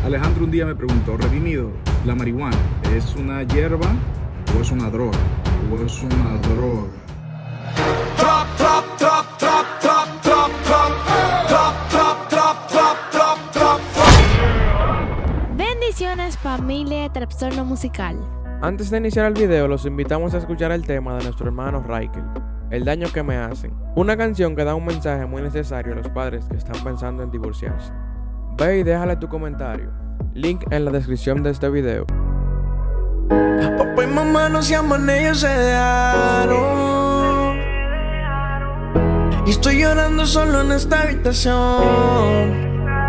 Alejandro un día me preguntó, Redimido, ¿la marihuana es una hierba o es una droga? ¿O es una droga? Bendiciones, familia de Trastorno Musical. Antes de iniciar el video, los invitamos a escuchar el tema de nuestro hermano Raikel, El daño que me hacen, una canción que da un mensaje muy necesario a los padres que están pensando en divorciarse. Ve y déjale tu comentario, link en la descripción de este video. Papá y mamá no se aman, ellos se dejaron. Y estoy llorando solo en esta habitación.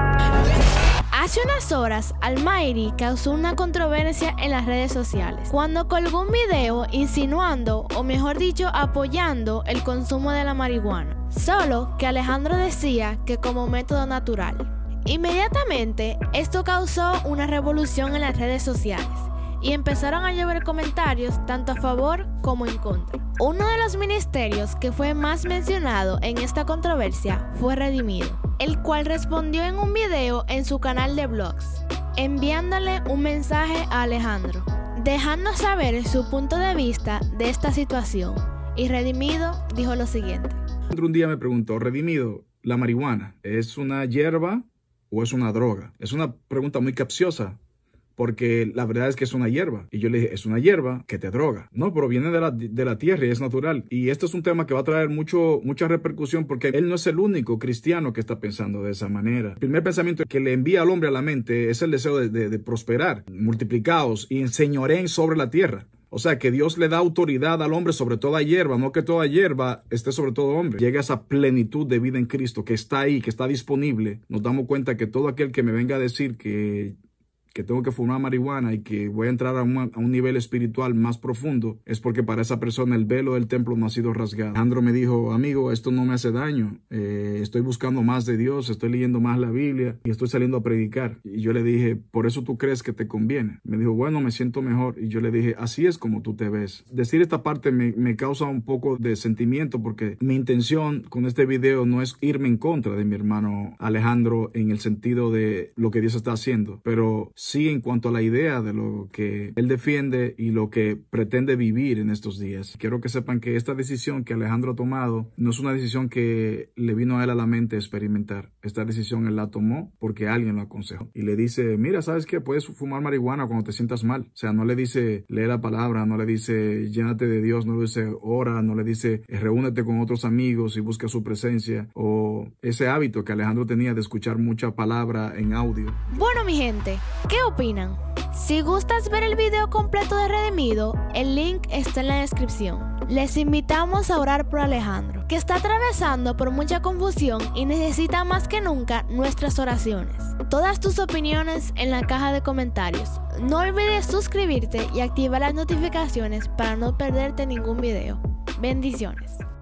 Hace unas horas, Almighty causó una controversia en las redes sociales cuando colgó un video insinuando, o mejor dicho, apoyando el consumo de la marihuana, solo que Alejandro decía que como método natural. Inmediatamente, esto causó una revolución en las redes sociales y empezaron a llover comentarios tanto a favor como en contra. Uno de los ministerios que fue más mencionado en esta controversia fue Redimido, el cual respondió en un video en su canal de vlogs, enviándole un mensaje a Alejandro, dejando saber su punto de vista de esta situación. Y Redimido dijo lo siguiente. Alejandro un día me preguntó, Redimido, ¿la marihuana es una hierba o es una droga? Es una pregunta muy capciosa, porque la verdad es que es una hierba. Y yo le dije, es una hierba que te droga. No, pero viene de la tierra y es natural. Y esto es un tema que va a traer mucha repercusión, porque él no es el único cristiano que está pensando de esa manera. El primer pensamiento que le envía al hombre a la mente es el deseo de prosperar, multiplicados y enseñoreen sobre la tierra. O sea, que Dios le da autoridad al hombre sobre toda hierba, no que toda hierba esté sobre todo hombre. Llega esa plenitud de vida en Cristo que está ahí, que está disponible. Nos damos cuenta que todo aquel que me venga a decir que tengo que fumar marihuana y que voy a entrar a un nivel espiritual más profundo, es porque para esa persona el velo del templo no ha sido rasgado. Alejandro me dijo, amigo, esto no me hace daño, estoy buscando más de Dios, estoy leyendo más la Biblia y estoy saliendo a predicar. Y yo le dije, ¿por eso tú crees que te conviene? Me dijo, bueno, me siento mejor. Y yo le dije, así es como tú te ves. Decir esta parte me causa un poco de sentimiento, porque mi intención con este video no es irme en contra de mi hermano Alejandro en el sentido de lo que Dios está haciendo, pero sí en cuanto a la idea de lo que él defiende y lo que pretende vivir en estos días. Quiero que sepan que esta decisión que Alejandro ha tomado no es una decisión que le vino a él a la mente experimentar. Esta decisión él la tomó porque alguien lo aconsejó. Y le dice, mira, ¿sabes qué? Puedes fumar marihuana cuando te sientas mal. O sea, no le dice, lee la palabra, no le dice, llénate de Dios, no le dice, ora, no le dice, reúnete con otros amigos y busca su presencia. O ese hábito que Alejandro tenía de escuchar mucha palabra en audio. Bueno, mi gente, ¿qué opinan? Si gustas ver el video completo de Redimido, el link está en la descripción. Les invitamos a orar por Alejandro, que está atravesando por mucha confusión y necesita más que nunca nuestras oraciones. Todas tus opiniones en la caja de comentarios. No olvides suscribirte y activar las notificaciones para no perderte ningún video. Bendiciones.